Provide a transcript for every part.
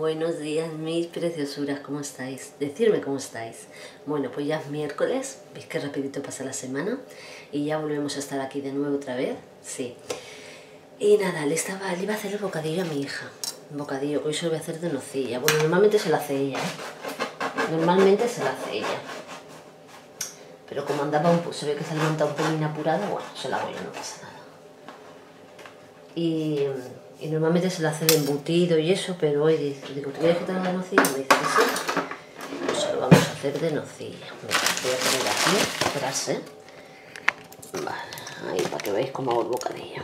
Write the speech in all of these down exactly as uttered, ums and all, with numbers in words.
Buenos días, mis preciosuras, ¿cómo estáis? Decidme cómo estáis. Bueno, pues ya es miércoles, veis que rapidito pasa la semana y ya volvemos a estar aquí de nuevo otra vez, sí. Y nada, le, estaba, le iba a hacer el bocadillo a mi hija, un bocadillo que hoy se lo voy a hacer de nocilla. Bueno, normalmente se lo hace ella, ¿eh? Normalmente se lo hace ella. Pero como andaba un se ve que se levanta un pelín apurada, bueno, se la hago yo, no pasa nada. Y... Y normalmente se lo hace de embutido y eso, pero hoy dice, digo, ¿tú quieres que te haga de nocilla? Me dice que sí. Pues se lo vamos a hacer de nocilla. Mira, voy a poner aquí, esperarse. Vale, ahí para que veáis cómo hago el bocadillo.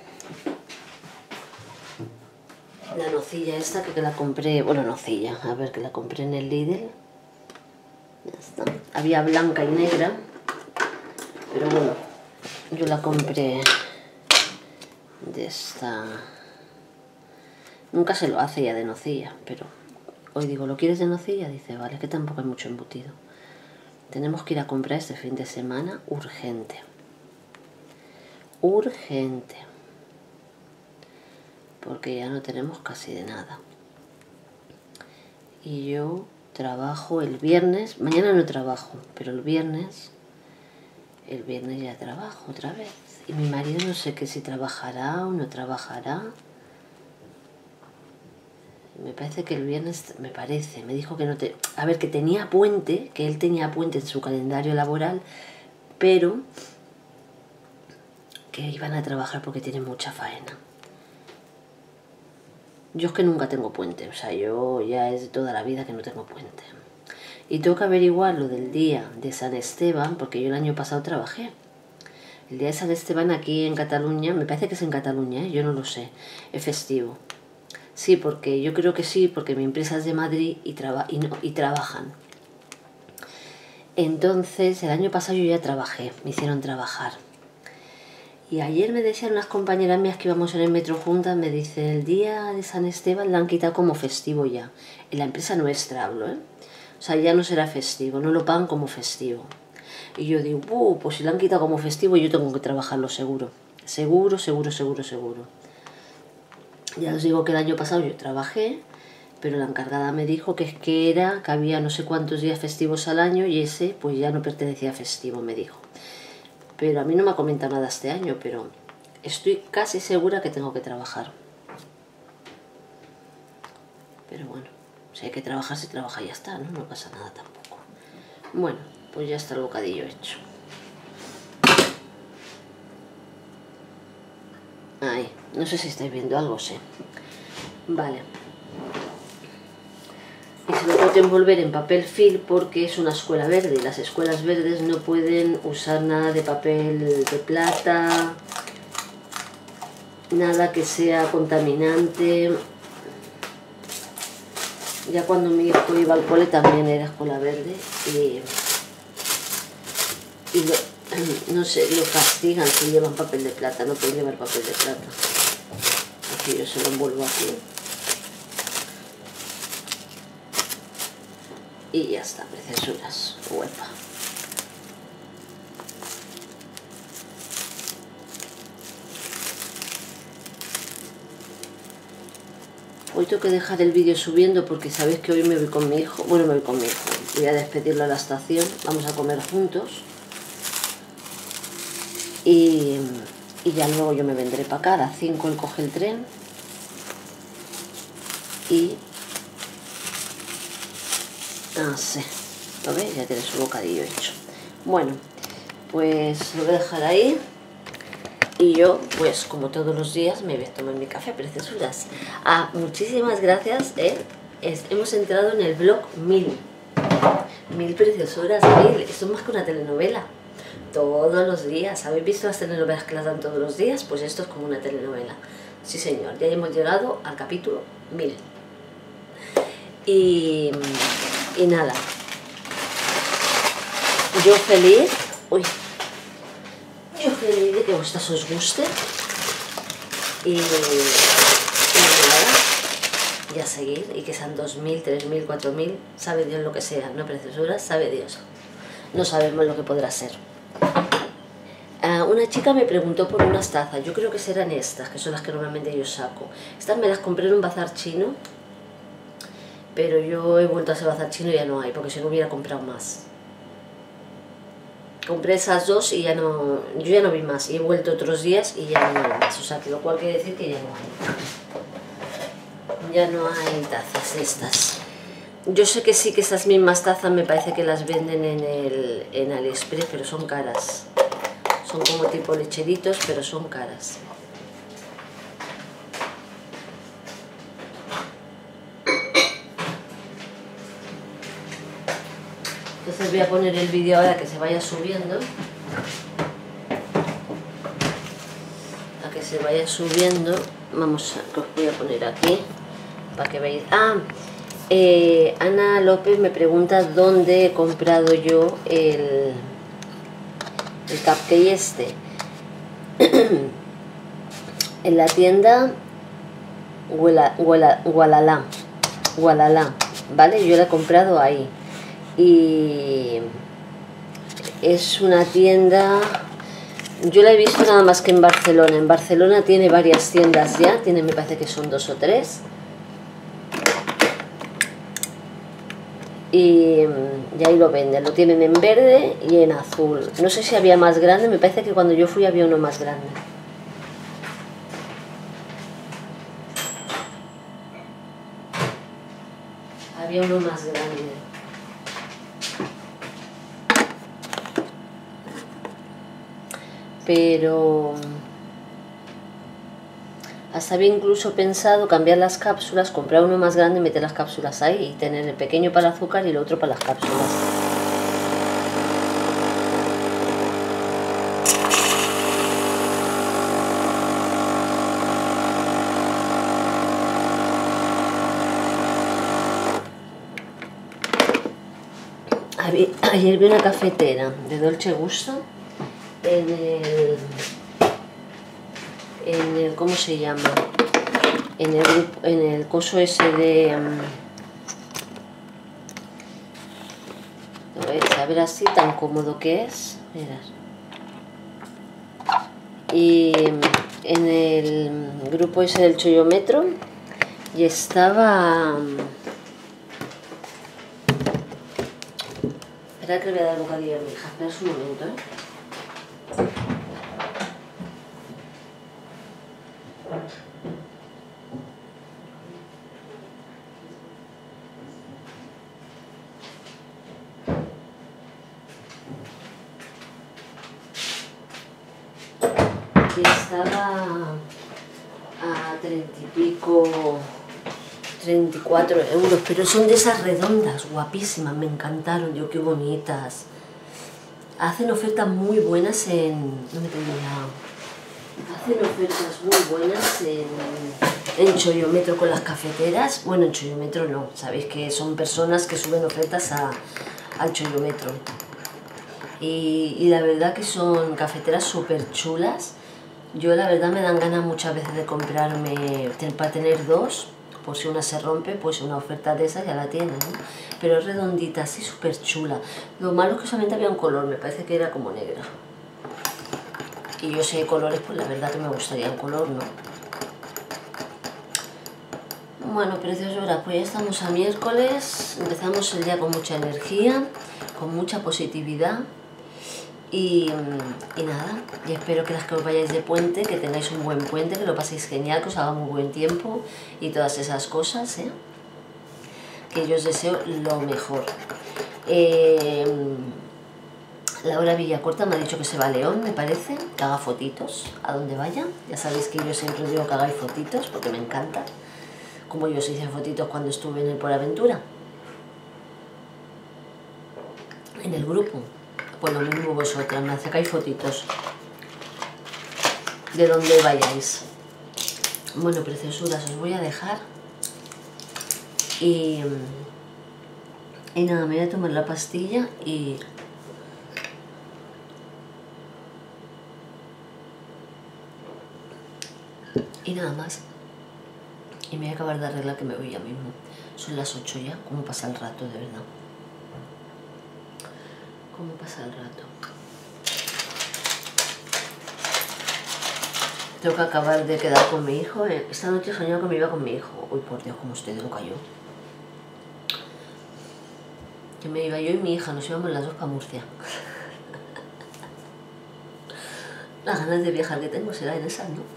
La nocilla esta que, que la compré, bueno, nocilla, a ver, que la compré en el Lidl. Ya está. Había blanca y negra, pero bueno, yo la compré de esta... Nunca se lo hace ya de nocilla, pero hoy digo, ¿lo quieres de nocilla? Dice, vale, que tampoco hay mucho embutido. Tenemos que ir a comprar este fin de semana urgente. Urgente. Porque ya no tenemos casi de nada. Y yo trabajo el viernes, mañana no trabajo, pero el viernes, el viernes ya trabajo otra vez. Y mi marido no sé que si trabajará o no trabajará. Me parece que el viernes, me parece, me dijo que no te... A ver, que tenía puente, que él tenía puente en su calendario laboral, pero que iban a trabajar porque tienen mucha faena. Yo es que nunca tengo puente, o sea, yo ya es de toda la vida que no tengo puente. Y tengo que averiguar lo del día de San Esteban, porque yo el año pasado trabajé. El día de San Esteban aquí en Cataluña, me parece que es en Cataluña, ¿eh? Yo no lo sé, es festivo. Sí, porque yo creo que sí, porque mi empresa es de Madrid y, traba y, no, y trabajan. Entonces, el año pasado yo ya trabajé, me hicieron trabajar. Y ayer me decían unas compañeras mías que íbamos en el metro juntas, me dicen, el día de San Esteban la han quitado como festivo ya. En la empresa nuestra hablo, ¿eh? O sea, ya no será festivo, no lo pagan como festivo. Y yo digo, uh, pues si la han quitado como festivo yo tengo que trabajarlo seguro. Seguro, seguro, seguro, seguro. Ya os digo que el año pasado yo trabajé, pero la encargada me dijo que es que era, que había no sé cuántos días festivos al año y ese pues ya no pertenecía a festivo, me dijo. Pero a mí no me ha comentado nada este año, pero estoy casi segura que tengo que trabajar. Pero bueno, si hay que trabajar, se trabaja y ya está, ¿no? No pasa nada tampoco. Bueno, pues ya está el bocadillo hecho. Ahí, no sé si estáis viendo algo, sí. Vale. Y se lo tengo que envolver en papel film porque es una escuela verde y las escuelas verdes no pueden usar nada de papel de plata, nada que sea contaminante. Ya cuando mi hijo iba al cole también era escuela verde y, y lo, no sé, lo castigan si llevan papel de plata, no pueden llevar papel de plata. Aquí yo se lo envuelvo aquí. Y ya está, preciosuras, huepa. Hoy tengo que dejar el vídeo subiendo porque sabéis que hoy me voy con mi hijo, bueno, me voy con mi hijo, voy a despedirlo a la estación, vamos a comer juntos. Y, y ya luego yo me vendré para acá, a las cinco él coge el tren. Y... Ah, sí, ¿lo veis? Ya tiene su bocadillo hecho. Bueno, pues lo voy a dejar ahí. Y yo, pues como todos los días, me voy a tomar mi café, preciosuras. Ah, muchísimas gracias, ¿eh? Es, hemos entrado en el blog mil. Mil preciosuras, mil. Esto es más que una telenovela. Todos los días. ¿Habéis visto las telenovelas que las dan todos los días? Pues esto es como una telenovela. Sí, señor. Ya hemos llegado al capítulo mil. Y... Y nada, yo feliz, uy, yo feliz de que a vosotros os guste y, y nada, y a seguir, y que sean dos mil, tres mil, cuatro mil, sabe Dios lo que sea, no preciosuras, sabe Dios, no sabemos lo que podrá ser. Uh, una chica me preguntó por unas tazas, yo creo que serán estas, que son las que normalmente yo saco. Estas me las compré en un bazar chino pero yo he vuelto a ese bazar chino y ya no hay, porque si no hubiera comprado más. Compré esas dos y ya no, yo ya no vi más, y he vuelto otros días y ya no hay más, o sea que lo cual quiere decir que ya no hay. Ya no hay tazas estas. Yo sé que sí que estas mismas tazas me parece que las venden en el en AliExpress, pero son caras. Son como tipo lecheritos, pero son caras. Entonces voy a poner el vídeo ahora que se vaya subiendo. A que se vaya subiendo. Vamos a, que os voy a poner aquí para que veáis. Ah, eh, Ana López me pregunta dónde he comprado yo el, el cupcake este. En la tienda Gualalá, Gualalá, ¿vale? Yo la he comprado ahí. Y es una tienda, yo la he visto nada más que en Barcelona. En Barcelona tiene varias tiendas ya, tiene, me parece que son dos o tres. Y, y ahí lo venden, lo tienen en verde y en azul. No sé si había más grande, me parece que cuando yo fui había uno más grande. Había uno más grande. Pero hasta había incluso pensado cambiar las cápsulas, comprar uno más grande, meter las cápsulas ahí y tener el pequeño para el azúcar y el otro para las cápsulas. Ayer vi una cafetera de Dolce Gusto en el, en el ¿cómo se llama? En el, en el coso ese de... Um, a ver así tan cómodo que es. Mirad. Y en el grupo ese del Chollómetro y estaba... Espera que le voy a dar bocadillo a mi hija, espera un momento, ¿eh? Y estaba a treinta y pico, treinta y cuatro euros, pero son de esas redondas, guapísimas, me encantaron, digo, qué bonitas. Hacen ofertas muy buenas en... no me tenía... Hacen ofertas muy buenas en, en Chollómetro con las cafeteras. Bueno, en Chollómetro no, sabéis que son personas que suben ofertas a, al Chollómetro. Y, y la verdad que son cafeteras súper chulas. Yo la verdad me dan ganas muchas veces de comprarme, para tener dos, por si una se rompe, pues una oferta de esas ya la tienen, ¿no? Pero es redondita, así súper chula. Lo malo es que solamente había un color, me parece que era como negra. Y yo sé colores, pues la verdad que me gustaría un color, ¿no? Bueno, preciosura, pues ya estamos a miércoles, empezamos el día con mucha energía, con mucha positividad. Y, y nada, y espero que las que os vayáis de puente, que tengáis un buen puente, que lo paséis genial, que os haga muy buen tiempo y todas esas cosas, ¿eh? Que yo os deseo lo mejor. Eh, Laura Villacorta me ha dicho que se va a León, me parece, que haga fotitos a donde vaya. Ya sabéis que yo siempre os digo que hagáis fotitos porque me encanta, como yo os hice fotitos cuando estuve en el Por Aventura, en el grupo. Pues lo mismo vosotras, me sacáis fotitos de donde vayáis. Bueno, preciosuras, os voy a dejar. Y, y nada, me voy a tomar la pastilla y... Y nada más. Y me voy a acabar de arreglar que me voy ya mismo. Son las ocho ya, cómo pasa el rato, de verdad. Cómo pasa el rato. Tengo que acabar de quedar con mi hijo. Esta noche he soñado que me iba con mi hijo. Uy, por Dios, cómo estoy de loca yo. que me iba yo y mi hija, nos íbamos las dos para Murcia. Las ganas de viajar que tengo será en esas, ¿no?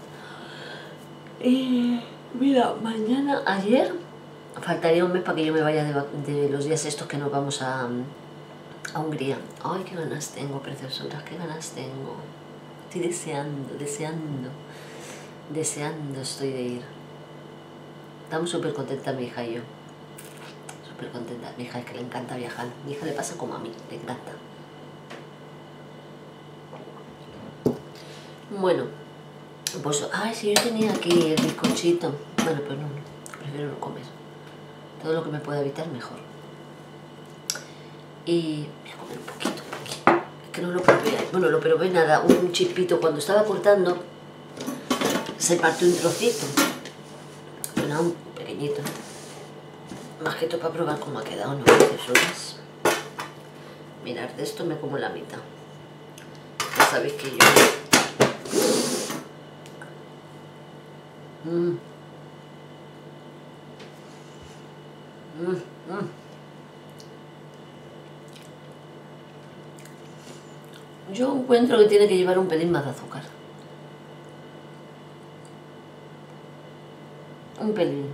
Y mira, mañana, ayer, faltaría un mes para que yo me vaya de, de los días estos que nos vamos a, a Hungría. Ay, qué ganas tengo, preciosuras, qué ganas tengo. Estoy deseando, deseando, deseando estoy de ir. Estamos súper contentas mi hija y yo. Súper contenta. Mi hija es que le encanta viajar. Mi hija le pasa como a mí, le encanta. Bueno, pues, ay, si yo tenía aquí el bizcochito. Bueno, pues no, no, prefiero no comer. Todo lo que me pueda evitar, mejor. Y voy a comer un poquito, un poquito. Es que no lo probé. Bueno, lo probé nada, un chispito. Cuando estaba cortando, se partió un trocito. Pero nada, un pequeñito. Más que todo para probar cómo ha quedado, ¿no? Tesoras. Mirad, de esto me como la mitad. Ya sabéis que yo... Mm. Mm, mm. Yo encuentro que tiene que llevar un pelín más de azúcar. Un pelín.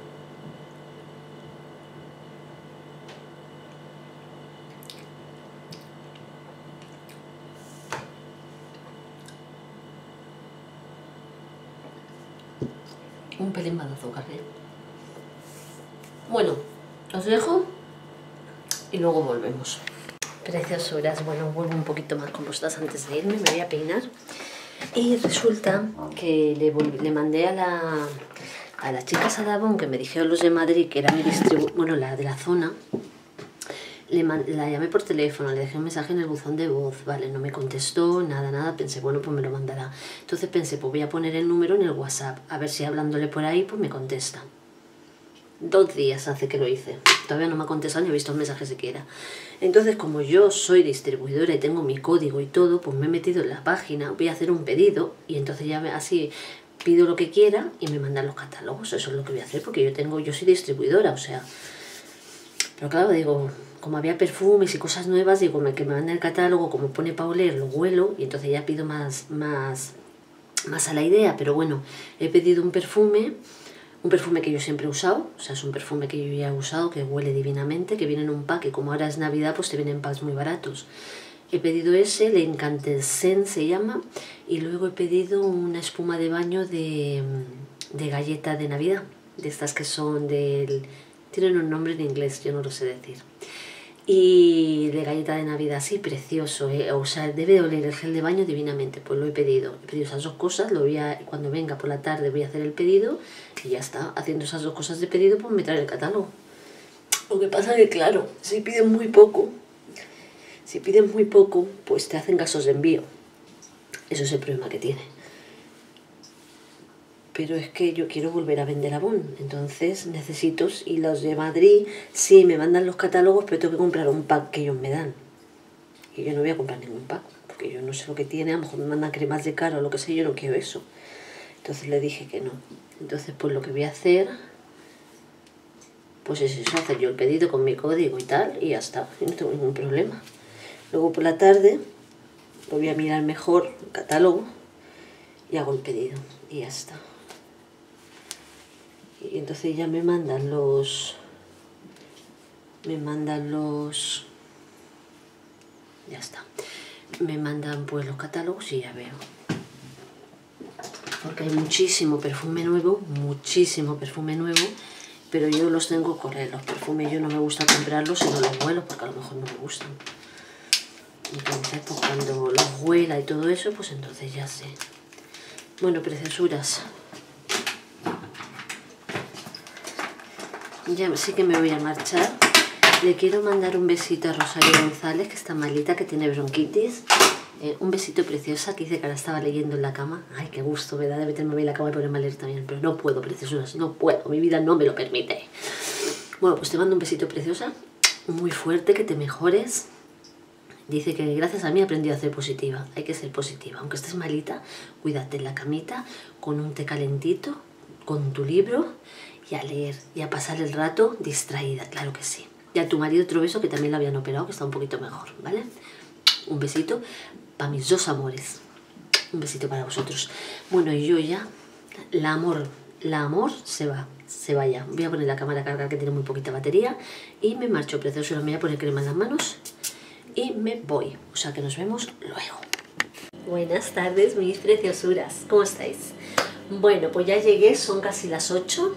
Un pelín más de azúcar, ¿eh? Bueno, os dejo y luego volvemos. Preciosuras, bueno, vuelvo un poquito más con vosotras antes de irme, me voy a peinar. Y resulta que le, le mandé a la, a las chicas a Dabón, que me dijeron los de Madrid, que era mi distribuidora, bueno, la de la zona. Le la llamé por teléfono, le dejé un mensaje en el buzón de voz, vale, no me contestó, nada, nada, pensé, bueno, pues me lo mandará. Entonces pensé, pues voy a poner el número en el WhatsApp, a ver si hablándole por ahí, pues me contesta. Dos días hace que lo hice, todavía no me ha contestado ni he visto un mensaje siquiera. Entonces, como yo soy distribuidora y tengo mi código y todo, pues me he metido en la página, voy a hacer un pedido y entonces ya me, así pido lo que quiera y me mandan los catálogos, eso es lo que voy a hacer, porque yo tengo, yo soy distribuidora, o sea... Pero claro, digo... Como había perfumes y cosas nuevas, digo, que me manda el catálogo, como pone para oler, lo huelo y entonces ya pido más, más, más a la idea. Pero bueno, he pedido un perfume, un perfume que yo siempre he usado, o sea, es un perfume que yo ya he usado, que huele divinamente, que viene en un pack, que como ahora es Navidad, pues te vienen packs muy baratos. He pedido ese, le Incandescent se llama, y luego he pedido una espuma de baño de, de galleta de Navidad, de estas que son del... Tienen un nombre en inglés, yo no lo sé decir. Y de galleta de Navidad, sí, precioso, ¿eh? O sea, debe oler el gel de baño divinamente, pues lo he pedido. He pedido esas dos cosas, lo voy a, cuando venga por la tarde voy a hacer el pedido y ya está. Haciendo esas dos cosas de pedido, pues me trae el catálogo. Lo que pasa es que, claro, si piden muy poco, si piden muy poco, pues te hacen gastos de envío. Eso es el problema que tiene. Pero es que yo quiero volver a vender Avon, entonces necesito, y los de Madrid sí me mandan los catálogos, pero tengo que comprar un pack que ellos me dan. Y yo no voy a comprar ningún pack, porque yo no sé lo que tiene, a lo mejor me mandan cremas de cara o lo que sé, yo no quiero eso. Entonces le dije que no. Entonces pues lo que voy a hacer, pues es eso, hacer yo el pedido con mi código y tal, y ya está, y no tengo ningún problema. Luego por la tarde lo voy a mirar mejor el catálogo y hago el pedido, y ya está. Y entonces ya me mandan los... Me mandan los... Ya está. Me mandan pues los catálogos y ya veo. Porque hay muchísimo perfume nuevo, muchísimo perfume nuevo, pero yo los tengo con él. Los perfumes yo no me gusta comprarlos si no los huelo, porque a lo mejor no me gustan. Entonces pues cuando los huela y todo eso, pues entonces ya sé. Bueno, preciosuras. Ya sí que me voy a marchar. Le quiero mandar un besito a Rosario González, que está malita, que tiene bronquitis. Eh, un besito preciosa, que dice que ahora estaba leyendo en la cama. Ay, qué gusto me da de meterme en la cama y ponerme a leer también. Pero no puedo, preciosuras, no puedo. Mi vida no me lo permite. Bueno, pues te mando un besito preciosa, muy fuerte, que te mejores. Dice que gracias a mí he aprendido a ser positiva. Hay que ser positiva. Aunque estés malita, cuídate en la camita, con un té calentito, con tu libro, y a leer, y a pasar el rato distraída, claro que sí. Y a tu marido otro beso, que también lo habían operado, que está un poquito mejor, ¿vale? Un besito para mis dos amores. Un besito para vosotros. Bueno, y yo ya, la amor, la amor se va, se va ya. Voy a poner la cámara a cargar, que tiene muy poquita batería. Y me marcho, precioso. Me voy a poner crema en las manos y me voy. O sea que nos vemos luego. Buenas tardes, mis preciosuras. ¿Cómo estáis? Bueno, pues ya llegué, son casi las ocho.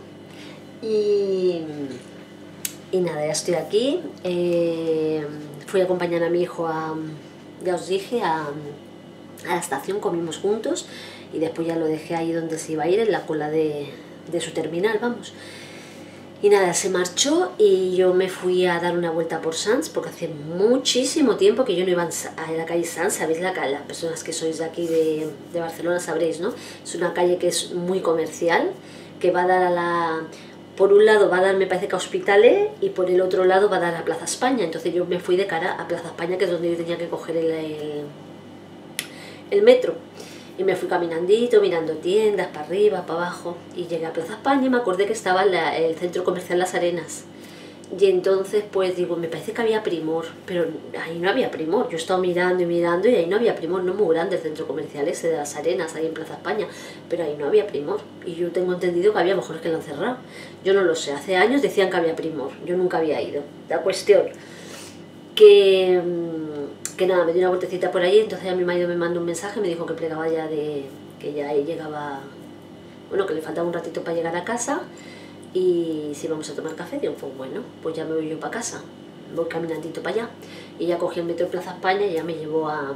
Y... Y nada, ya estoy aquí. Eh, fui a acompañar a mi hijo a, ya os dije, a, a la estación, comimos juntos y después ya lo dejé ahí donde se iba a ir, en la cola de, de su terminal, vamos. Y nada, se marchó y yo me fui a dar una vuelta por Sants, porque hace muchísimo tiempo que yo no iba a la calle Sants. Sabéis, la, las personas que sois de aquí de, de Barcelona sabréis, ¿no? Es una calle que es muy comercial, que va a dar a la... Por un lado va a dar, me parece que a Hospitalet, y por el otro lado va a dar a Plaza España. Entonces yo me fui de cara a Plaza España, que es donde yo tenía que coger el, el, el metro. Y me fui caminandito, mirando tiendas, para arriba, para abajo. Y llegué a Plaza España y me acordé que estaba la, el centro comercial Las Arenas. Y entonces pues digo, me parece que había Primor, pero ahí no había Primor. Yo he estado mirando y mirando y ahí no había Primor. No es muy grande el centro comercial ese de Las Arenas, ahí en Plaza España, pero ahí no había Primor. Y yo tengo entendido que había, mejor que lo han cerrado. Yo no lo sé, hace años decían que había Primor, yo nunca había ido. La cuestión que, que nada, me di una vueltecita por ahí. Entonces ya mi marido me mandó un mensaje, me dijo que plegaba ya de, que ya llegaba, bueno, que le faltaba un ratito para llegar a casa. Y si vamos a tomar café, digo, pues bueno, pues ya me voy yo para casa, voy caminandito para allá. Y ya cogí el metro de Plaza España y ya me llevó a...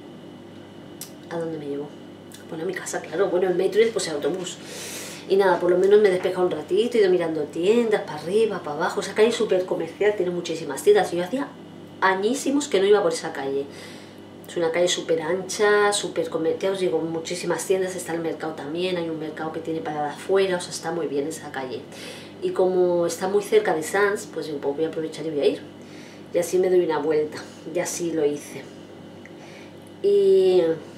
¿A dónde me llevó? Bueno, a mi casa, claro, bueno, el metro y después el autobús. Y nada, por lo menos me he despejado un ratito, he ido mirando tiendas, para arriba, para abajo. Esa calle es súper comercial, tiene muchísimas tiendas. Y yo hacía añísimos que no iba por esa calle. Es una calle súper ancha, súper comercial, os digo, muchísimas tiendas, está el mercado también, hay un mercado que tiene parada afuera, o sea, está muy bien esa calle. Y como está muy cerca de Sants, pues digo, pues voy a aprovechar y voy a ir. Y así me doy una vuelta, y así lo hice. Y...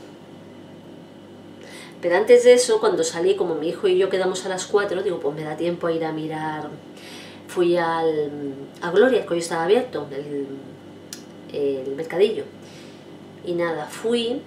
Pero antes de eso, cuando salí, como mi hijo y yo quedamos a las cuatro, digo, pues me da tiempo a ir a mirar. Fui al, a Gloria, que hoy estaba abierto, el, el mercadillo. Y nada, fui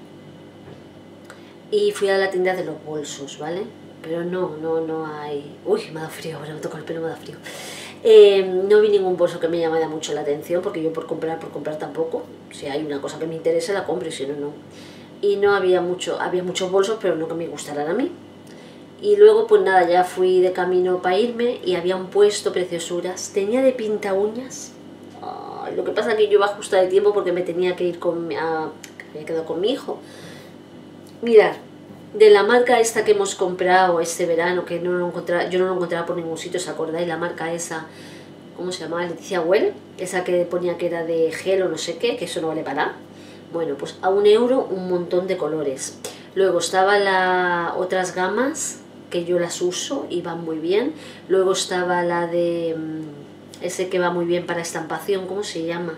y fui a la tienda de los bolsos, ¿vale? Pero no, no, no hay... Uy, me ha dado frío, ahora me toca el pelo, me ha dado frío. Eh, no vi ningún bolso que me llamara mucho la atención, porque yo por comprar, por comprar tampoco. Si hay una cosa que me interesa, la compro, y si no, no. Y no había mucho, había muchos bolsos, pero no que me gustaran a mí. Y luego, pues nada, ya fui de camino para irme y había un puesto, preciosuras. Tenía de pinta uñas. Lo que pasa es que yo iba justo de tiempo porque me tenía que ir con... A, me había quedado con mi hijo. Mirad, de la marca esta que hemos comprado este verano, que no lo encontraba, yo no lo encontraba por ningún sitio, ¿os acordáis? La marca esa, ¿cómo se llamaba? Leticia Well, esa que ponía que era de gel o no sé qué, que eso no vale para nada. Bueno, pues a un euro un montón de colores. Luego estaban las otras gamas, que yo las uso y van muy bien. Luego estaba la de... ese que va muy bien para estampación, ¿cómo se llama?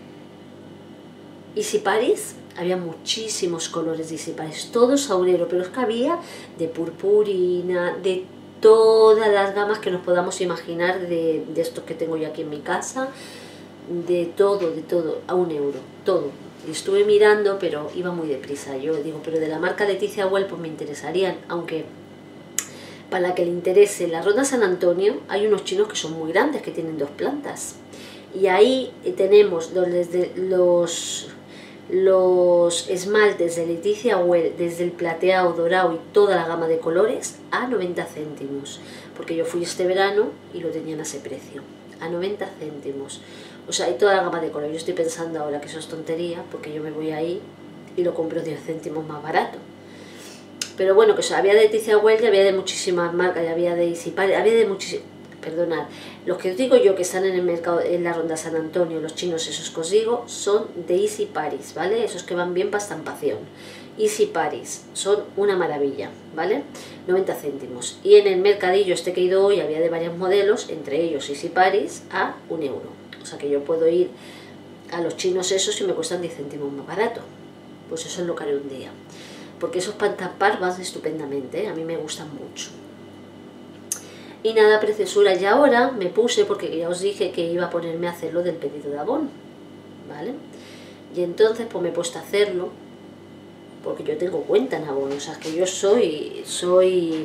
Easy Paris. Había muchísimos colores de Easy Paris, todos a un euro, pero es que había de purpurina, de todas las gamas que nos podamos imaginar, de, de estos que tengo yo aquí en mi casa, de todo, de todo, a un euro, todo. Y estuve mirando, pero iba muy deprisa. Yo digo, pero de la marca Leticia Well pues me interesarían, aunque... Para la que le interese, en la Ronda San Antonio hay unos chinos que son muy grandes, que tienen dos plantas. Y ahí tenemos desde los, los esmaltes de Leticia Well, desde el plateado, dorado y toda la gama de colores, a noventa céntimos. Porque yo fui este verano y lo tenían a ese precio, a noventa céntimos. O sea, hay toda la gama de colores. Yo estoy pensando ahora que eso es tontería, porque yo me voy ahí y lo compro diez céntimos más barato. Pero bueno, que había de Leticia Well y había de muchísimas marcas, y había de Easy Paris, había de muchísimas... Perdonad, los que os digo yo que están en el mercado, en la Ronda San Antonio, los chinos esos que os digo, son de Easy Paris, ¿vale? Esos que van bien para estampación. Easy Paris, son una maravilla, ¿vale? noventa céntimos. Y en el mercadillo este que he ido hoy había de varios modelos, entre ellos Easy Paris, a un euro. O sea que yo puedo ir a los chinos esos y me cuestan diez céntimos más barato. Pues eso es lo que haré un día. Porque esos para estampar van estupendamente, ¿eh? A mí me gustan mucho. Y nada, preciosura, y ahora me puse, porque ya os dije que iba a ponerme a hacer lo del pedido de Avon, ¿vale? Y entonces pues me he puesto a hacerlo, porque yo tengo cuenta en Avon, o sea, que yo soy, soy,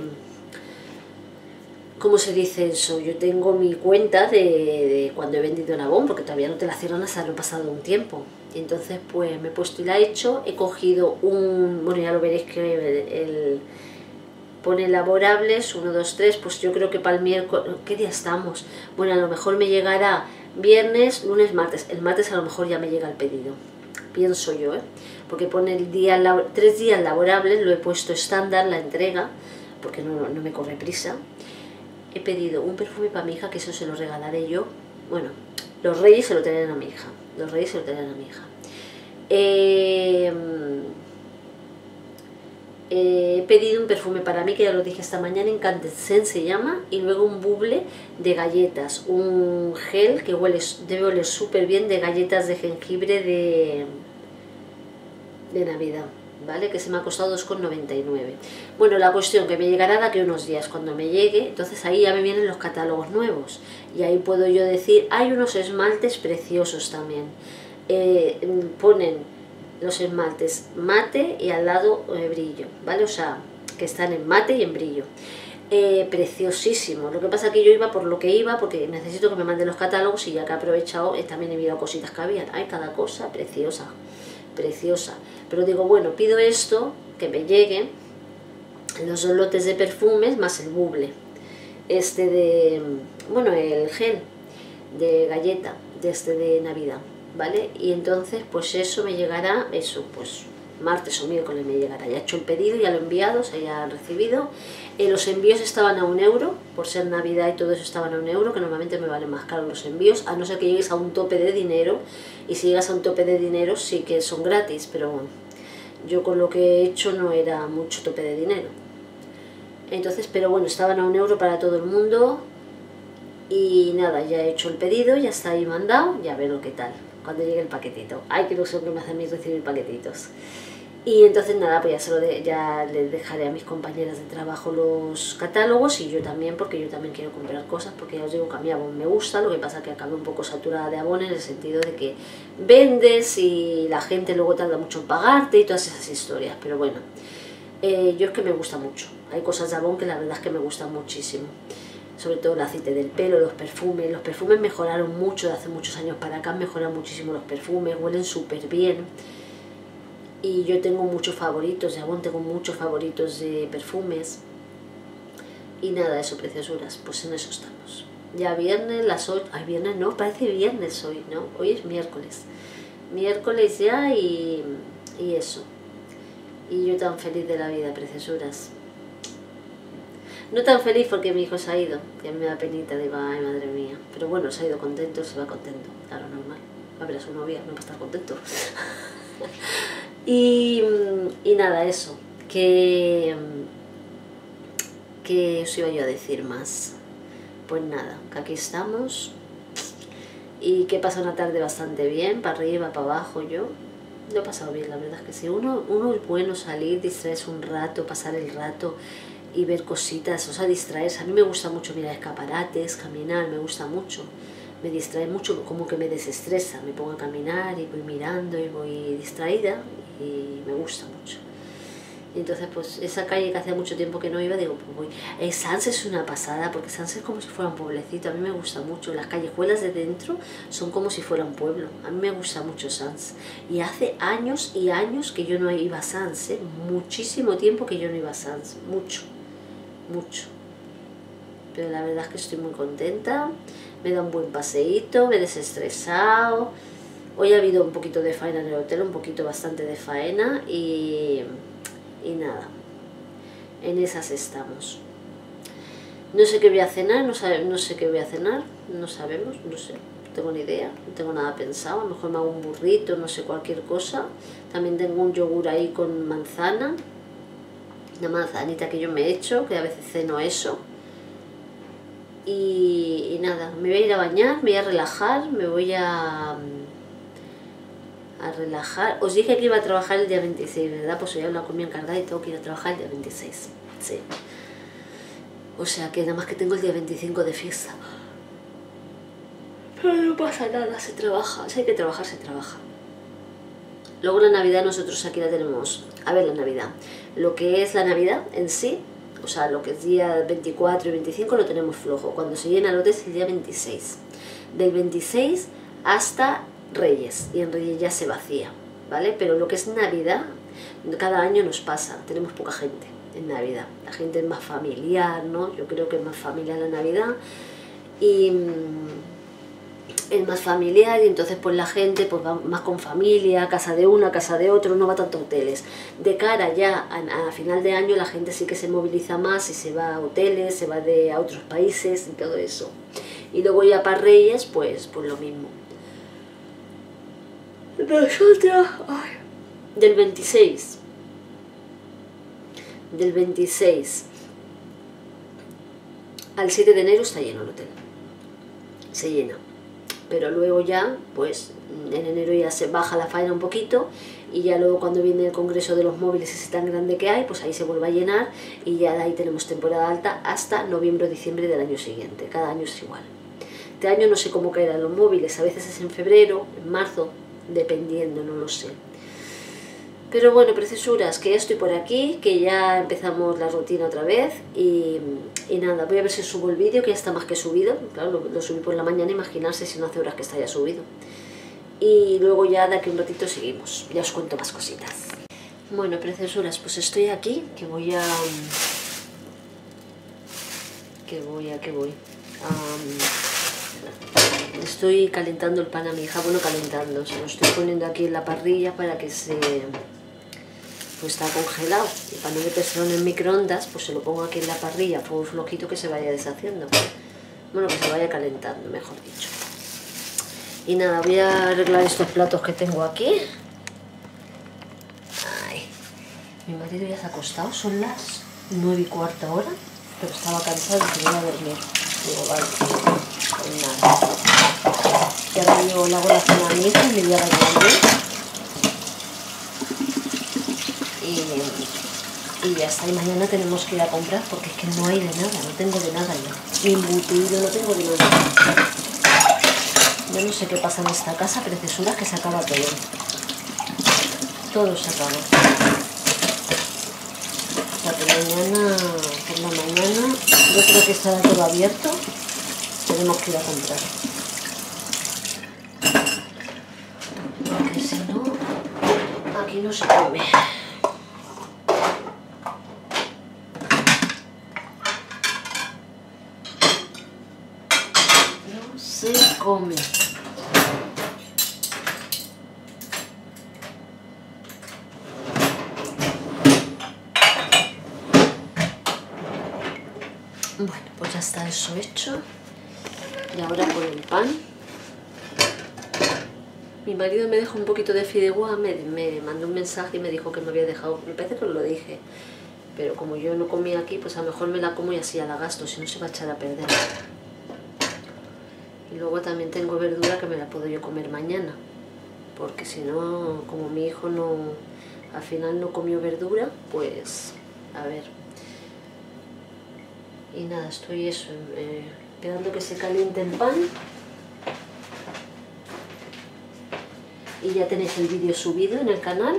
¿cómo se dice eso? Yo tengo mi cuenta de, de cuando he vendido en Avon, porque todavía no te la cierran hasta lo pasado un tiempo. Y entonces pues me he puesto y la he hecho, he cogido un, bueno, ya lo veréis que el, el pone laborables, uno, dos, tres, pues yo creo que para el miércoles, ¿qué día estamos? Bueno, a lo mejor me llegará viernes, lunes, martes, el martes a lo mejor ya me llega el pedido, pienso yo, ¿eh? Porque pone el día, tres días laborables, lo he puesto estándar, la entrega, porque no, no me corre prisa. He pedido un perfume para mi hija, que eso se lo regalaré yo, bueno, los reyes se lo traerán a mi hija, los reyes se lo traerán a mi hija. Eh... He pedido un perfume para mí, que ya lo dije esta mañana, Incandescent se llama, y luego un buble de galletas, un gel que huele, debe oler súper bien, de galletas de jengibre de, de Navidad, ¿vale? Que se me ha costado dos con noventa y nueve. Bueno, la cuestión que me llegará de aquí a unos días, cuando me llegue, entonces ahí ya me vienen los catálogos nuevos, y ahí puedo yo decir, hay unos esmaltes preciosos también, eh, ponen los esmaltes mate y al lado eh, brillo, ¿vale? O sea, que están en mate y en brillo. Eh, preciosísimo. Lo que pasa es que yo iba por lo que iba, porque necesito que me manden los catálogos, y ya que he aprovechado, eh, también he mirado cositas que había. Hay cada cosa preciosa, preciosa. Pero digo, bueno, pido esto, que me llegue, los dos lotes de perfumes, más el buble. Este de, bueno, el gel de galleta, de este de Navidad, ¿vale? Y entonces pues eso me llegará, eso pues martes o miércoles me llegará. Ya he hecho el pedido, ya lo he enviado, se haya recibido. Eh, los envíos estaban a un euro, por ser Navidad y todo eso estaban a un euro, que normalmente me valen más caros los envíos, a no ser que llegues a un tope de dinero, y si llegas a un tope de dinero sí que son gratis, pero bueno, yo con lo que he hecho no era mucho tope de dinero. Entonces, pero bueno, estaban a un euro para todo el mundo. Y nada, ya he hecho el pedido, ya está ahí mandado, ya verlo qué tal cuando llegue el paquetito. Ay, qué ilusión que me hace a mí recibir paquetitos. Y entonces nada, pues ya, se lo de, ya les dejaré a mis compañeras de trabajo los catálogos, y yo también, porque yo también quiero comprar cosas, porque ya os digo que a mí Avon me gusta, lo que pasa que acabo un poco saturada de Avon, en el sentido de que vendes y la gente luego tarda mucho en pagarte y todas esas historias, pero bueno, eh, yo es que me gusta mucho. Hay cosas de Avon que la verdad es que me gustan muchísimo. Sobre todo el aceite del pelo, los perfumes. Los perfumes mejoraron mucho de hace muchos años para acá, mejoran muchísimo los perfumes, huelen súper bien. Y yo tengo muchos favoritos de Avon, tengo muchos favoritos de perfumes. Y nada, eso, preciosuras, pues en eso estamos. Ya viernes, las ocho, ay, viernes no, parece viernes hoy, ¿no? Hoy es miércoles. Miércoles ya y, y eso. Y yo tan feliz de la vida, preciosuras. No tan feliz porque mi hijo se ha ido, que me da penita, digo, ay, madre mía. Pero bueno, se ha ido contento, se va contento, claro, normal. Va a ver a su novia, no va a estar contento. y, y nada, eso, que, que os iba yo a decir más. Pues nada, que aquí estamos, y que pasa una tarde bastante bien, para arriba, para abajo, yo. Lo he pasado bien, la verdad es que sí. Uno, uno es bueno salir, distraerse un rato, pasar el rato y ver cositas, o sea, distraerse. A mí me gusta mucho mirar escaparates, caminar, me gusta mucho. Me distrae mucho, como que me desestresa. Me pongo a caminar y voy mirando y voy distraída y me gusta mucho. Y entonces, pues, esa calle que hacía mucho tiempo que no iba, digo, pues voy. Eh, Sants es una pasada, porque Sants es como si fuera un pueblecito. A mí me gusta mucho. Las callejuelas de dentro son como si fuera un pueblo. A mí me gusta mucho Sants. Y hace años y años que yo no iba a Sants, ¿eh? Muchísimo tiempo que yo no iba a Sants. Mucho. Mucho. Pero la verdad es que estoy muy contenta. Me da un buen paseíto, me he desestresado. Hoy ha habido un poquito de faena en el hotel, un poquito bastante de faena y, y nada, en esas estamos. No sé qué voy a cenar, no, sabe, no sé qué voy a cenar, no sabemos, no sé, no tengo ni idea, no tengo nada pensado. A lo mejor me hago un burrito, no sé, cualquier cosa. También tengo un yogur ahí con manzana, una manzanita que yo me he hecho, que a veces ceno eso. Y, y nada, me voy a ir a bañar, me voy a relajar, me voy a, a relajar. Os dije que iba a trabajar el día veintiséis, ¿verdad? Pues hoy he hablado con mi encargada y tengo que ir a trabajar el día veintiséis, sí. O sea que nada más que tengo el día veinticinco de fiesta. Pero no pasa nada, se trabaja. Si hay que trabajar, se trabaja. Luego la Navidad nosotros aquí la tenemos. A ver, la Navidad. Lo que es la Navidad en sí, o sea, lo que es día veinticuatro y veinticinco lo tenemos flojo. Cuando se llena el hotel es el día veintiséis. Del veintiséis hasta Reyes. Y en Reyes ya se vacía, ¿vale? Pero lo que es Navidad, cada año nos pasa. Tenemos poca gente en Navidad. La gente es más familiar, ¿no? Yo creo que es más familiar la Navidad. Y es más familiar y entonces pues la gente pues va más con familia, casa de una, casa de otro, no va tanto a hoteles. De cara ya a, a final de año la gente sí que se moviliza más y se va a hoteles, se va de, a otros países y todo eso. Y luego ya para Reyes pues, pues lo mismo. Nosotros, ay, del veintiséis, del veintiséis al siete de enero está lleno el hotel, se llena. Pero luego ya, pues en enero ya se baja la faena un poquito y ya luego cuando viene el congreso de los móviles ese tan grande que hay, pues ahí se vuelve a llenar y ya de ahí tenemos temporada alta hasta noviembre o diciembre del año siguiente. Cada año es igual. Este año no sé cómo caerán los móviles, a veces es en febrero, en marzo, dependiendo, no lo sé. Pero bueno, preciosuras, que ya estoy por aquí, que ya empezamos la rutina otra vez y, y nada, voy a ver si subo el vídeo, que ya está más que subido. Claro, lo, lo subí por la mañana, imaginarse si no hace horas que está ya subido. Y luego ya de aquí un ratito seguimos, ya os cuento más cositas. Bueno, preciosuras, pues estoy aquí, que voy a... que voy a... que voy... Um, estoy calentando el pan a mi hija, bueno, calentando, se lo estoy poniendo aquí en la parrilla para que se... pues está congelado y para no metérselo en el microondas pues se lo pongo aquí en la parrilla, fuego flojito, que se vaya deshaciendo, bueno, que se vaya calentando, mejor dicho. Y nada, voy a arreglar estos platos que tengo aquí. Ay, mi marido ya se ha acostado, son las nueve y cuarta hora, pero estaba cansado y quería dormir. Digo, vale, pues nada, y ahora yo le hago la cena a mi hija y me voy a bañar. Y, y ya está, y mañana tenemos que ir a comprar porque es que no hay de nada, no tengo de nada ya. Ni embutido, no tengo de nada. Yo no sé qué pasa en esta casa, preciosuras, que se acaba todo. Todo se acaba. O sea que mañana, por la mañana, yo creo que estará todo abierto. Tenemos que ir a comprar. Porque si no, aquí no se come. Se come. Bueno, pues ya está eso hecho. Y ahora por el pan. Mi marido me dejó un poquito de fideuá, me, me mandó un mensaje y me dijo que me había dejado, me parece que os lo dije, pero como yo no comía aquí, pues a lo mejor me la como y así ya la gasto, si no se va a echar a perder. Y luego también tengo verdura que me la puedo yo comer mañana, porque si no, como mi hijo no, al final no comió verdura, pues a ver. Y nada, estoy eso, eh, esperando que se caliente el pan. Y ya tenéis el vídeo subido en el canal.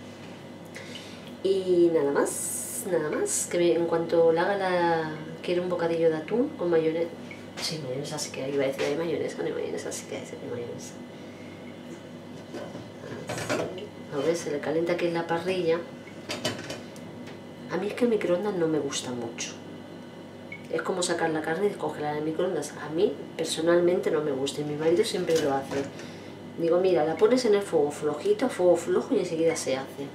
Y nada más, nada más, que me, en cuanto le haga la... quiero un bocadillo de atún con mayonesa. Sí, mayonesa sí que hay, iba a decir, hay mayonesa, no hay mayonesa, sí que hay, sí que hay mayonesa. Así. A ver, se le calienta aquí en la parrilla. A mí es que el microondas no me gusta mucho. Es como sacar la carne y descongelar en el microondas. A mí, personalmente, no me gusta y mi marido siempre lo hace. Digo, mira, la pones en el fuego flojito, fuego flojo y enseguida se hace.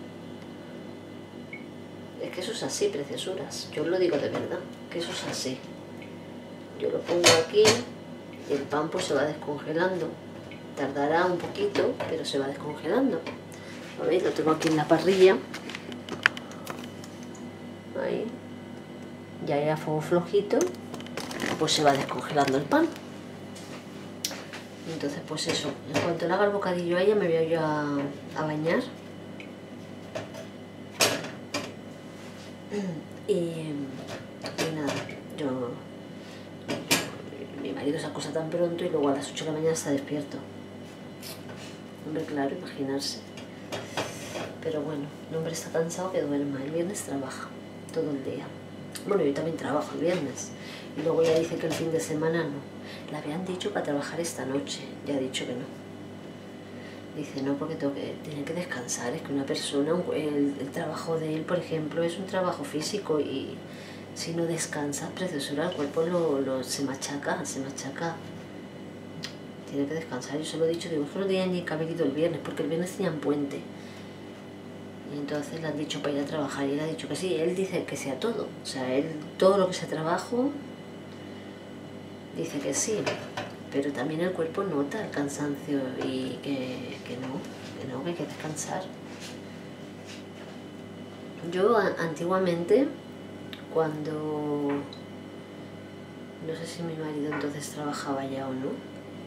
Es que eso es así, preciosuras. Yo os lo digo de verdad, que eso es así. Yo lo pongo aquí y el pan pues se va descongelando. Tardará un poquito, pero se va descongelando. ¿Lo veis? Lo tengo aquí en la parrilla. Ahí. Ya a fuego flojito, pues se va descongelando el pan. Entonces pues eso, en cuanto le haga el bocadillo a ella me voy yo a, a bañar. Y, y nada, yo marido se acuesta tan pronto y luego a las ocho de la mañana está despierto. Hombre, claro, imaginarse. Pero bueno, el hombre está cansado que duerma. El viernes trabaja todo el día. Bueno, yo también trabajo el viernes. Y luego ya dice que el fin de semana no. Le habían dicho para trabajar esta noche. Ya ha dicho que no. Dice, no, porque tengo que, tiene que descansar. Es que una persona, el, el trabajo de él, por ejemplo, es un trabajo físico y si no descansa, preciosura, el cuerpo lo, lo, se machaca, se machaca. Tiene que descansar. Yo se lo he dicho, digo, es que no tenía ni que haber ido el viernes, porque el viernes tenían puente. Y entonces le han dicho para ir a trabajar y él ha dicho que sí. Él dice que sea todo. O sea, él, todo lo que sea trabajo, dice que sí. Pero también el cuerpo nota el cansancio y que, que no, que no, que hay que descansar. Yo antiguamente, cuando, no sé si mi marido entonces trabajaba ya o no,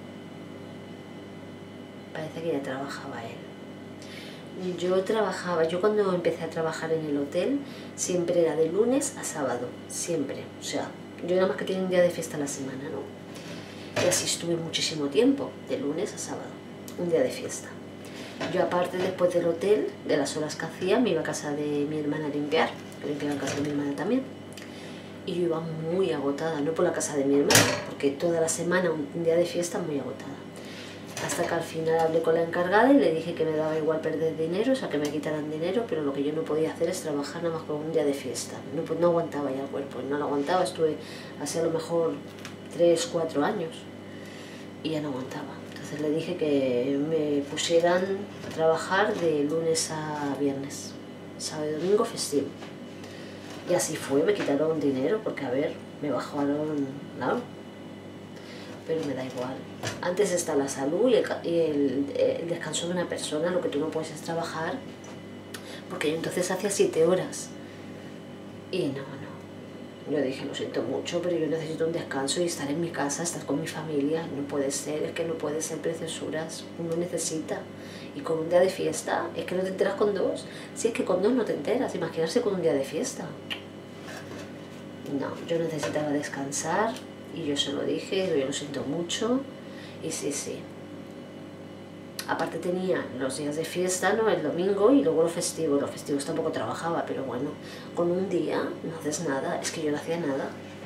parece que ya trabajaba él. Yo trabajaba, yo cuando empecé a trabajar en el hotel, siempre era de lunes a sábado, siempre. O sea, yo nada más que tenía un día de fiesta a la semana, ¿no? Y así estuve muchísimo tiempo, de lunes a sábado, un día de fiesta. Yo aparte, después del hotel, de las horas que hacía, me iba a casa de mi hermana a limpiar, que limpiaba en casa de mi hermana también. Y yo iba muy agotada, no por la casa de mi hermana, porque toda la semana, un día de fiesta, muy agotada. Hasta que al final hablé con la encargada y le dije que me daba igual perder dinero, o sea, que me quitaran dinero, pero lo que yo no podía hacer es trabajar nada más con un día de fiesta. No, pues no aguantaba ya el cuerpo, no lo aguantaba, estuve así a lo mejor tres, cuatro años y ya no aguantaba. Entonces le dije que me pusieran a trabajar de lunes a viernes, sábado y domingo festivo. Y así fue, me quitaron dinero porque, a ver, me bajaron, ¿no? Pero me da igual. Antes está la salud y, el, y el, el descanso de una persona, lo que tú no puedes es trabajar, porque yo entonces hacía siete horas. Y no, no. Yo dije, lo siento mucho, pero yo necesito un descanso y estar en mi casa, estar con mi familia. No puede ser, es que no puede ser, preciosuras. Uno necesita. Y con un día de fiesta, es que no te enteras con dos. Si es que con dos no te enteras, imaginarse con un día de fiesta. No, yo necesitaba descansar y yo se lo dije, yo lo siento mucho. Y sí, sí. Aparte tenía los días de fiesta, ¿no? El domingo y luego los festivos. Los festivos tampoco trabajaba, pero bueno, con un día no haces nada. Es que yo no hacía nada.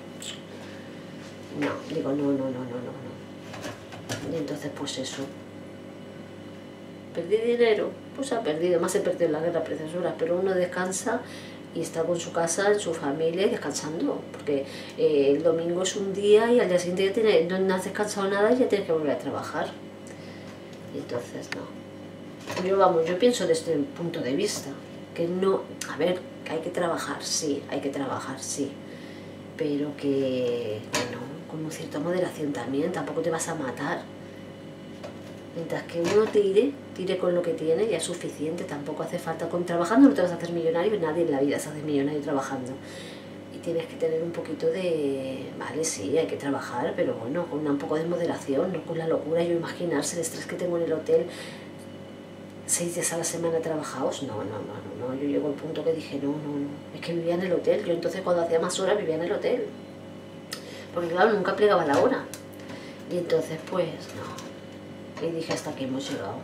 No, digo, no, no, no, no, no, no. Y entonces, pues eso. ¿Perdí dinero? Pues ha perdido. Más he perdido en la guerra, preciosuras. Pero uno descansa y está con su casa, en su familia y descansando. Porque eh, el domingo es un día y al día siguiente ya tiene, no has descansado nada y ya tienes que volver a trabajar. Entonces, no. Yo, vamos, yo pienso desde el punto de vista, que no, a ver, que hay que trabajar, sí, hay que trabajar, sí, pero que, que no, con cierta moderación también, tampoco te vas a matar. Mientras que uno tire, tire con lo que tiene, ya es suficiente, tampoco hace falta, con trabajando no te vas a hacer millonario, nadie en la vida se hace millonario trabajando. Y tienes que tener un poquito de, vale, sí, hay que trabajar, pero bueno, con un poco de moderación, no con la locura, yo imaginarse el estrés que tengo en el hotel, seis días a la semana trabajados, no, no, no, no, no, yo llego al punto que dije, no, no, no, es que vivía en el hotel, yo entonces cuando hacía más horas vivía en el hotel, porque claro, nunca plegaba la hora, y entonces pues, no, y dije hasta aquí hemos llegado,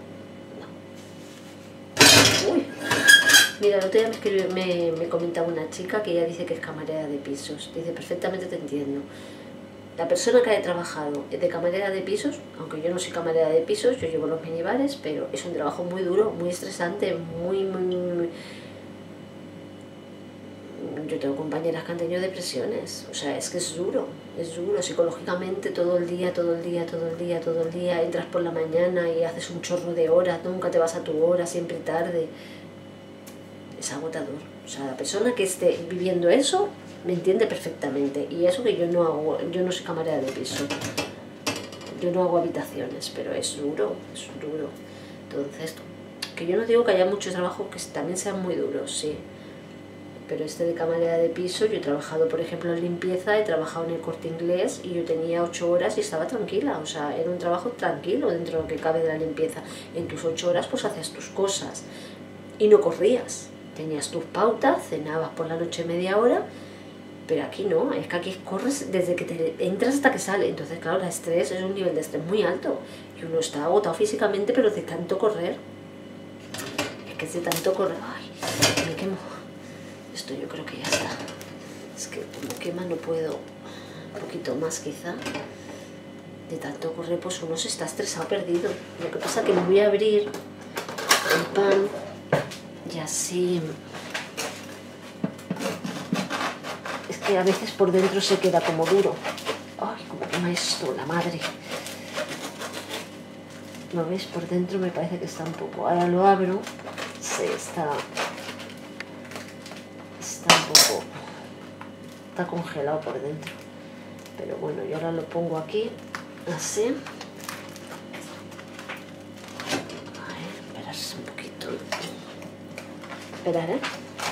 no. Uy. Mira, el otro día me, escribió, me, me comentaba una chica que ella dice que es camarera de pisos. Dice, perfectamente te entiendo. La persona que haya trabajado de camarera de pisos, aunque yo no soy camarera de pisos, yo llevo los minibares, pero es un trabajo muy duro, muy estresante, muy, muy, muy... Yo tengo compañeras que han tenido depresiones, o sea, es que es duro, es duro, psicológicamente todo el día, todo el día, todo el día, todo el día, entras por la mañana y haces un chorro de horas, nunca te vas a tu hora, siempre tarde. Es agotador, o sea, la persona que esté viviendo eso me entiende perfectamente, y eso que yo no hago, yo no soy camarera de piso, yo no hago habitaciones, pero es duro, es duro. Entonces, que yo no digo que haya muchos trabajos que también sean muy duros, sí, pero este de camarera de piso, yo he trabajado, por ejemplo, en limpieza, he trabajado en el Corte Inglés y yo tenía ocho horas y estaba tranquila, o sea, era un trabajo tranquilo dentro de lo que cabe de la limpieza. En tus ocho horas pues hacías tus cosas y no corrías. Tenías tus pautas, cenabas por la noche media hora, Pero aquí no, es que aquí corres desde que te entras hasta que sale. Entonces, claro, el estrés es un nivel de estrés muy alto. Y uno está agotado físicamente, pero de tanto correr. Es que es de tanto correr. Ay, me quemo. Esto yo creo que ya está. Es que como quema no puedo. Un poquito más quizá. De tanto correr, pues uno se está estresado, perdido. Lo que pasa es que me voy a abrir el pan y así... Es que a veces por dentro se queda como duro. Ay, como quema esto, la madre. ¿Lo ves? Por dentro me parece que está un poco... Ahora lo abro. Sí, está... Está un poco... Está congelado por dentro. Pero bueno, yo ahora lo pongo aquí. Así. A ver, esperarse un poquito. Esperar, ¿eh?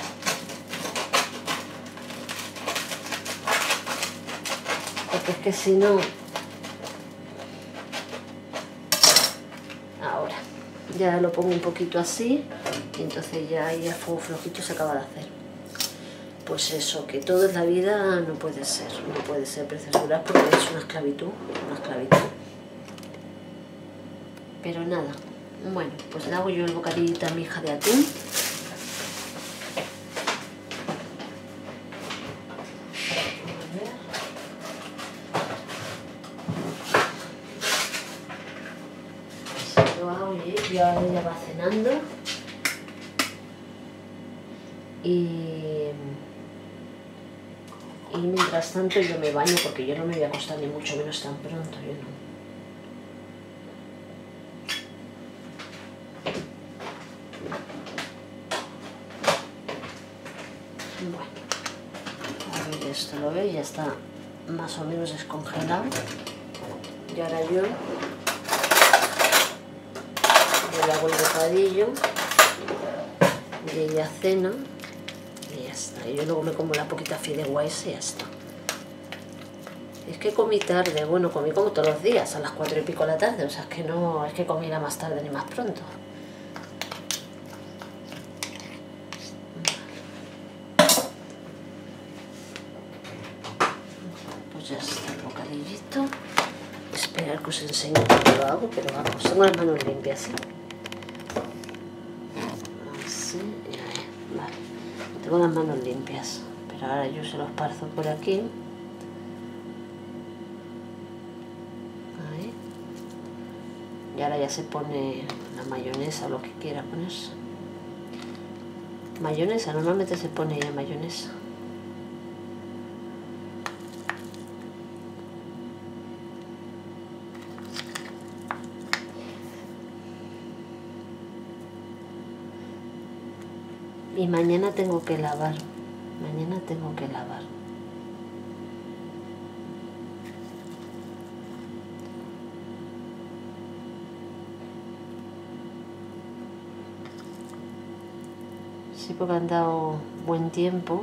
Porque es que si no... Ahora. Ya lo pongo un poquito así. Y entonces ya ahí a fuego flojito se acaba de hacer. Pues eso, que todo en la vida no puede ser. No puede ser preciosidad porque es una esclavitud. Una esclavitud. Pero nada. Bueno, pues le hago yo el bocadillito a mi hija de atún. Y ahora ella va cenando y, y mientras tanto yo me baño porque yo no me voy a acostar ni mucho menos tan pronto, yo no. Bueno, a ver, esto lo veis, ya está más o menos descongelado y ahora yo le hago el bocadillo y ella cena y ya está. Y yo luego me como la poquita fideuá esa y ya está. Es que comí tarde, bueno, comí como todos los días, a las cuatro y pico de la tarde, o sea, es que no es que comiera más tarde ni más pronto. Pues ya está el bocadillito. Esperar que os enseñe cómo lo hago, pero vamos, tengo las manos limpias, ¿eh? Vale, tengo las manos limpias, pero ahora yo se los parzo por aquí. Ahí. Y ahora ya se pone la mayonesa o lo que quiera ponerse. Mayonesa, normalmente se pone ya mayonesa. Y mañana tengo que lavar, mañana tengo que lavar. Sí, porque han dado buen tiempo.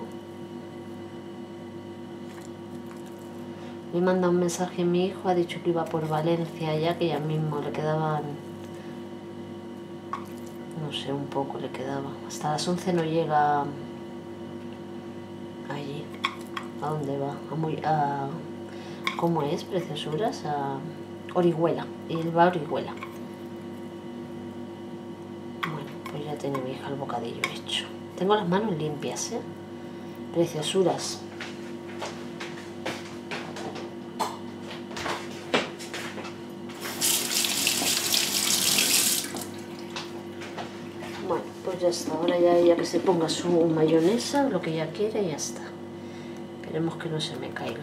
Me manda un mensaje a mi hijo, ha dicho que iba por Valencia ya, que ya mismo le quedaban... No sé, un poco le quedaba. Hasta las once no llega allí. ¿A dónde va? A muy, a, ¿Cómo es, preciosuras? A Orihuela. Él va a Orihuela. Bueno, pues ya tiene mi hija el bocadillo hecho. Tengo las manos limpias, ¿eh? Preciosuras. Bueno, pues ya está. Ahora ya ella que se ponga su mayonesa, lo que ella quiere, y ya está. Esperemos que no se me caiga.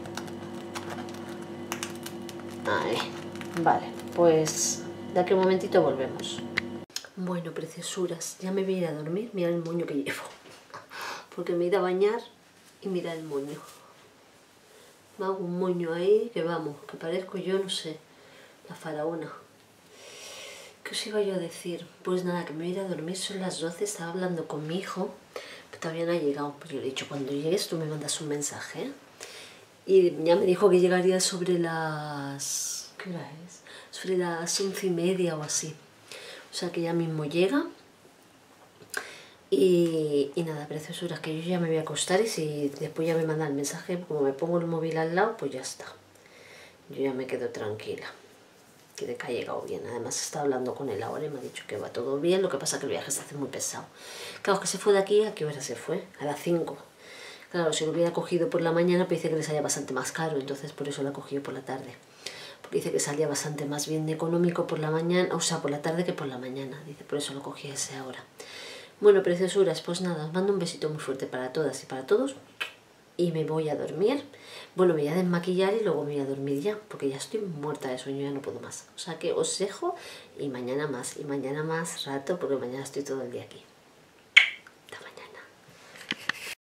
Ahí. Vale, pues de aquí un momentito volvemos. Bueno, preciosuras, ya me voy a ir a dormir. Mira el moño que llevo. Porque me he ido a bañar y mira el moño. Me hago un moño ahí que vamos, que parezco yo, no sé, la faraona. ¿Qué os iba yo a decir? Pues nada, que me voy a ir a dormir, son las doce, estaba hablando con mi hijo, pero todavía no ha llegado. Pues yo le he dicho, cuando llegues tú me mandas un mensaje, ¿eh? Y ya me dijo que llegaría sobre las... ¿qué hora es? Sobre las once y media o así. O sea que ya mismo llega. Y, y nada, preciosuras, que yo ya me voy a acostar y si después ya me manda el mensaje, como me pongo el móvil al lado, pues ya está. Yo ya me quedo tranquila, que de que ha llegado bien. Además está hablando con él ahora y me ha dicho que va todo bien, lo que pasa que el viaje se hace muy pesado. Claro, que se fue de aquí, ¿a qué hora se fue? A las cinco. Claro, si lo hubiera cogido por la mañana, pues dice que le salía bastante más caro, entonces por eso lo ha cogido por la tarde. Porque dice que salía bastante más bien económico por la mañana, o sea, por la tarde que por la mañana. Dice, por eso lo cogí a esa hora. Bueno, preciosuras, pues nada, os mando un besito muy fuerte para todas y para todos. Y me voy a dormir. Bueno, me voy a desmaquillar y luego me voy a dormir ya, porque ya estoy muerta de sueño, ya no puedo más. O sea que os dejo y mañana más, y mañana más rato, porque mañana estoy todo el día aquí.